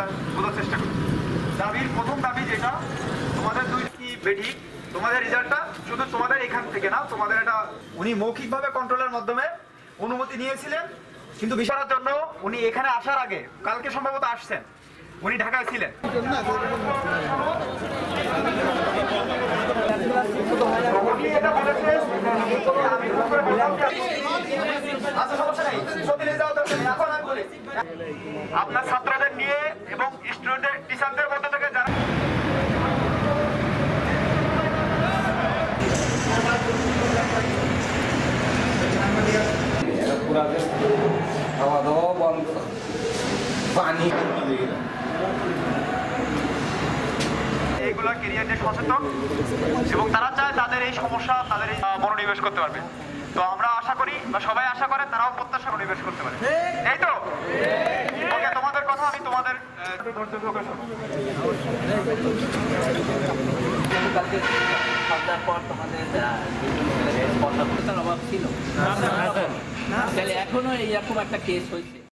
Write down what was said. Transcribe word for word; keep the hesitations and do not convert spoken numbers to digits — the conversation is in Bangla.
এটা বোঝার চেষ্টা করি। দাবির প্রথম দাবি যেটা, তোমাদের দুই কি বেঠিক, তোমাদের রেজাল্টটা শুধু তোমাদের এখান থেকে না, তোমাদের এটা উনি মৌখিকভাবে কন্ট্রোলের মাধ্যমে অনুমতি নিয়েছিলেন, কিন্তু বিষয়ের জন্য উনি এখানে আসার আগে, কালকে সম্ভবত আসছেন, উনি ঢাকায় ছিলেন। আপনার ছাত্রদের নিয়ে এবং স্টুডেন্ট টিচারদের মধ্যে থেকে যারা খাওয়া দাওয়া বন্ধ, পানি এইগুলা কেরিয়ার নিয়ে সচেতন এবং তারা চায় তাদের এই সমস্যা তাদের এই মনোনিবেশ করতে পারবে। তো আমরা আশা করি বা সবাই আশা করে তারাও প্রত্যাশা মনোনিবেশ করতে পারে, এই তো। ওকে, তোমাদের কথা আমি তোমাদের পর তোমাদের অভাব ছিল, এখনো এইরকম একটা কেস হয়েছে।